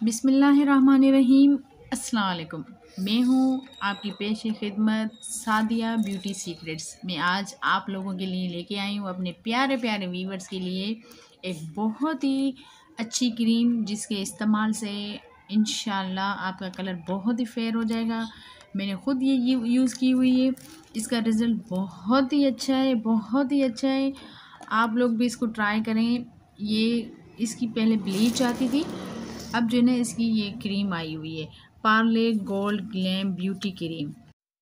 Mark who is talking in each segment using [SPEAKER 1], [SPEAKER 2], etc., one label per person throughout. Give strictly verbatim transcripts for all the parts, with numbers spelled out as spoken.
[SPEAKER 1] बिस्मिल्लाहिर्रहमानिर्रहीम। अस्सलाम वालेकुम। मैं हूँ आपकी पेश खिदमत सादिया ब्यूटी सीक्रेट्स। मैं आज आप लोगों के लिए लेके आई हूँ अपने प्यारे प्यारे व्यूवर्स के लिए एक बहुत ही अच्छी क्रीम, जिसके इस्तेमाल से इंशाल्लाह आपका कलर बहुत ही फेयर हो जाएगा। मैंने ख़ुद ये यूज़ की हुई है, इसका रिज़ल्ट बहुत ही अच्छा है, बहुत ही अच्छा है। आप लोग भी इसको ट्राई करें। ये इसकी पहले ब्लीच आती थी, अब जो है ना इसकी ये क्रीम आई हुई है, Parle Gold Glam beauty cream.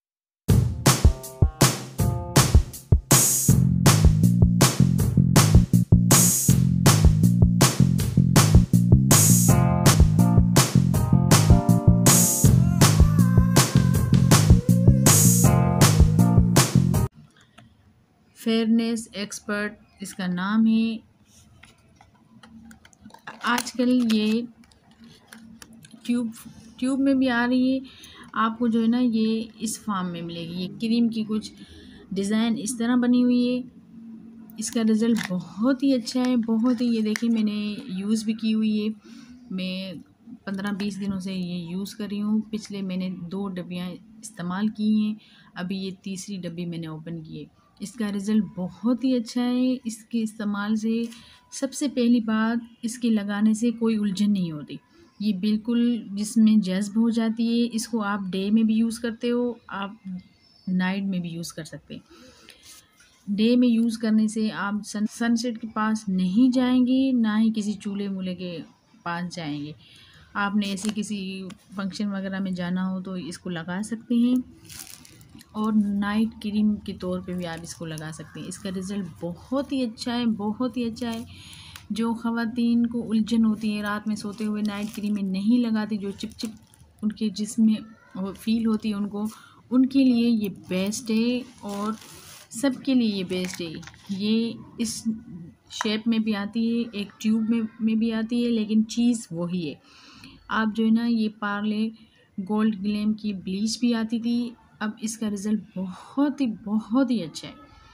[SPEAKER 1] Fairness expert इसका नाम है। आजकल ये ट्यूब ट्यूब में भी आ रही है, आपको जो है ना ये इस फॉर्म में मिलेगी। ये क्रीम की कुछ डिज़ाइन इस तरह बनी हुई है। इसका रिज़ल्ट बहुत ही अच्छा है, बहुत ही। ये देखिए मैंने यूज़ भी की हुई है। मैं पंद्रह बीस दिनों से ये यूज़ कर रही हूँ। पिछले मैंने दो डब्बियाँ इस्तेमाल की हैं, अभी ये तीसरी डब्बी मैंने ओपन की है। इसका रिज़ल्ट बहुत ही अच्छा है। इसके इस्तेमाल से सबसे पहली बात, इसके लगाने से कोई उलझन नहीं होती। ये बिल्कुल जिसमें जज्ब हो जाती है। इसको आप डे में भी यूज़ करते हो, आप नाइट में भी यूज़ कर सकते हैं। डे में यूज़ करने से आप सन सनसेट के पास नहीं जाएंगे, ना ही किसी चूल्हे मूल्हे के पास जाएंगे। आपने ऐसे किसी फंक्शन वगैरह में जाना हो तो इसको लगा सकते हैं, और नाइट क्रीम के तौर पे भी आप इसको लगा सकते हैं। इसका रिज़ल्ट बहुत ही अच्छा है, बहुत ही अच्छा है। जो ख़वातीन को उलझन होती है रात में सोते हुए, नाइट क्रीमें नहीं लगाती, जो चिप चिप उनके जिस्म में फील होती है उनको, उनके लिए ये बेस्ट है, और सबके लिए ये बेस्ट है। ये इस शेप में भी आती है, एक ट्यूब में में भी आती है, लेकिन चीज़ वही है। आप जो है ना, ये पार्ले गोल्ड ग्लैम की ब्लीच भी आती थी, अब इसका रिज़ल्ट बहुत ही बहुत ही अच्छा है।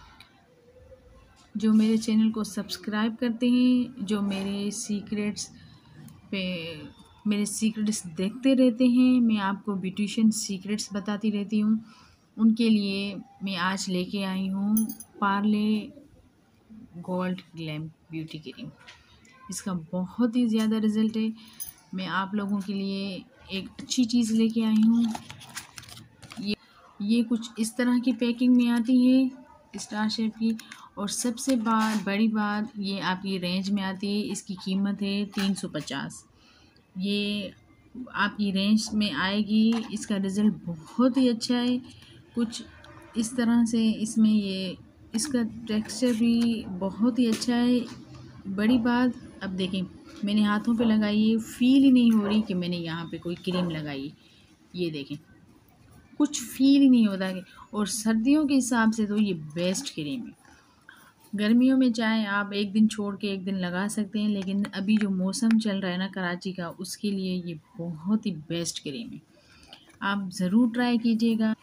[SPEAKER 1] जो मेरे चैनल को सब्सक्राइब करते हैं, जो मेरे सीक्रेट्स पे मेरे सीक्रेट्स देखते रहते हैं, मैं आपको ब्यूटिशियन सीक्रेट्स बताती रहती हूँ, उनके लिए मैं आज लेके आई हूँ Parle Gold Glam beauty cream. इसका बहुत ही ज़्यादा रिज़ल्ट है। मैं आप लोगों के लिए एक अच्छी चीज़ लेके आई हूँ। ये ये कुछ इस तरह की पैकिंग में आती है, स्टार शेप की, और सबसे बात बड़ी बात, ये आपकी रेंज में आती है। इसकी कीमत है तीन सौ पचास। ये आपकी रेंज में आएगी। इसका रिज़ल्ट बहुत ही अच्छा है। कुछ इस तरह से इसमें ये इसका टेक्सचर भी बहुत ही अच्छा है। बड़ी बात, अब देखें मैंने हाथों पे लगाई है, फील ही नहीं हो रही कि मैंने यहाँ पे कोई क्रीम लगाई। ये देखें, कुछ फील ही नहीं होता। और सर्दियों के हिसाब से तो ये बेस्ट क्रीम है। गर्मियों में चाहे आप एक दिन छोड़ के एक दिन लगा सकते हैं, लेकिन अभी जो मौसम चल रहा है ना कराची का, उसके लिए ये बहुत ही बेस्ट क्रीम है। आप ज़रूर ट्राई कीजिएगा।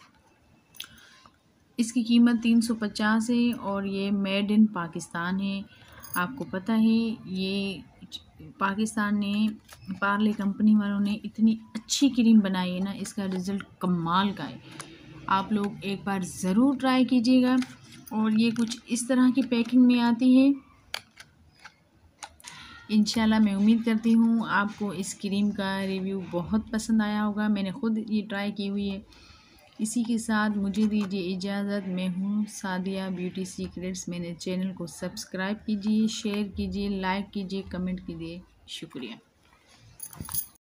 [SPEAKER 1] इसकी कीमत तीन सौ पचास है, और ये मेड इन पाकिस्तान है। आपको पता है, ये पाकिस्तान ने, पार्ले कंपनी वालों ने इतनी अच्छी क्रीम बनाई है ना, इसका रिज़ल्ट कमाल का है। आप लोग एक बार ज़रूर ट्राई कीजिएगा। और ये कुछ इस तरह की पैकिंग में आती है। इंशाल्लाह मैं उम्मीद करती हूँ आपको इस क्रीम का रिव्यू बहुत पसंद आया होगा। मैंने ख़ुद ये ट्राई की हुई है। इसी के साथ मुझे दीजिए इजाज़त। मैं हूँ सादिया ब्यूटी सीक्रेट्स। मेरे चैनल को सब्सक्राइब कीजिए, शेयर कीजिए, लाइक कीजिए, कमेंट कीजिए। शुक्रिया।